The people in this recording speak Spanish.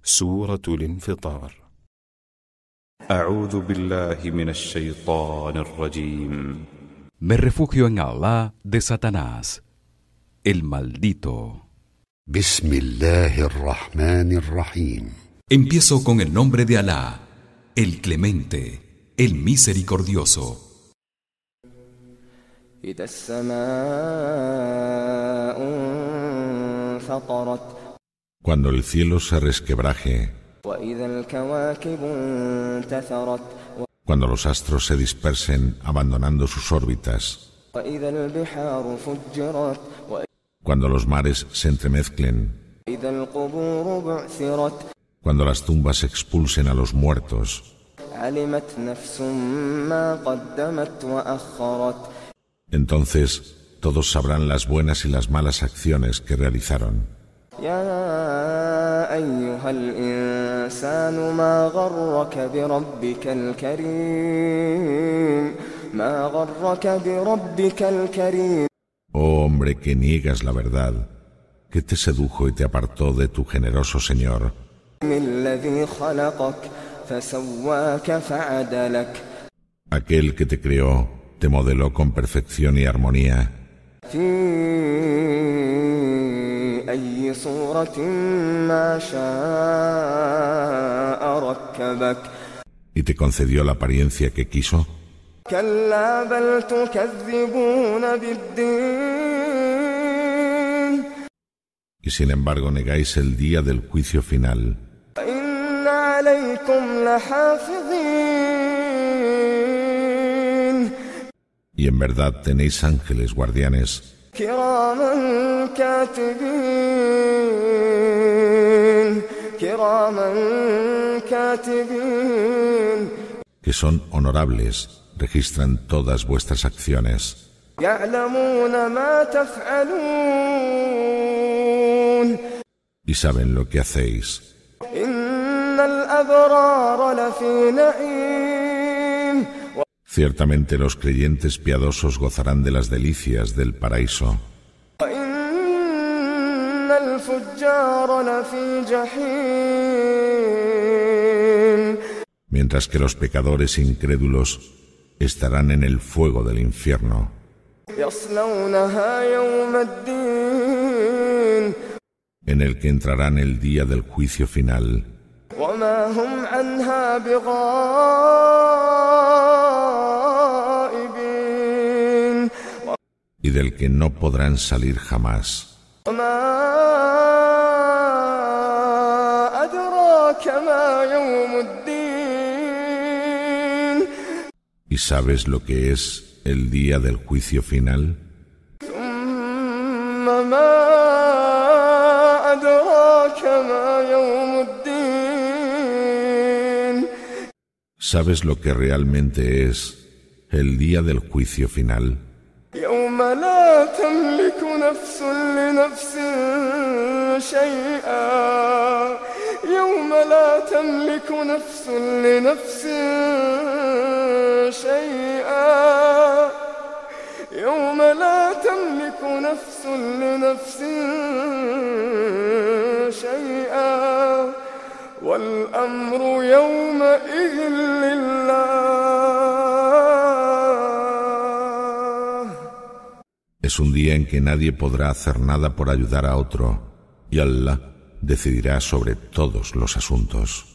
سورة الانفطار. أعوذ بالله من الشيطان الرجيم. Me refugio en Allah de Satanás, el maldito. بسم الله الرحمن الرحيم. Empiezo con el nombre de Alá, el Clemente, el Misericordioso. إذا السماء انفطرت. Cuando el cielo se resquebraje, وإذا الكواكب انتثرت. cuando los astros se dispersen abandonando sus órbitas, وإذا البحار فجرت. cuando los mares se entremezclen, وإذا القبور بعثرت. cuando las tumbas expulsen a los muertos, علمت نفس ما قدمت وأخرت. entonces todos sabrán las buenas y las malas acciones que realizaron. يا أيها الإنسان ما غرك بربك الكريم ما غرك بربك الكريم. Oh hombre que niegas la verdad, ¿qué te sedujo y te apartó de tu generoso Señor? الذي خلقك فسواك فعدلك. Aquel que te creó, te modeló con perfección y armonía. في أي صورة ما شاء ركبك. ¿Y te concedió la apariencia que quiso? كلا بل تكذبون بالدين. Y sin embargo negáis el día del juicio final. وإن عليكم لحافظين. Y en verdad tenéis ángeles guardianes كراما كاتبين كراما كاتبين. que son honorables, registran todas vuestras acciones. يعلمون ما تفعلون. Y saben lo que hacéis. إن الأبرار لفي نعيم. Ciertamente los creyentes piadosos gozarán de las delicias del paraíso. وإن الفجار لفي جحيم. Mientras que los pecadores incrédulos estarán en el fuego del infierno. يصلونها يوم الدين. En el que entrarán el día del juicio final. وما هم عنها بغائبين. Y del que no podrán salir jamás. وما أدراك ما يوم الدين. ¿Y sabes lo que es el día del juicio final? ثم ما أدراك ما يوم الدين. ¿Sabes lo que realmente es el día del juicio final? يوم لا تملك نفس لنفس شيئا. يوم لا تملك نفس لنفس شيئا. يوم لا تملك نفس لنفس شيئا. والأمر يومئذ لله. Es un día en que nadie podrá hacer nada por ayudar a otro, y Allah decidirá sobre todos los asuntos.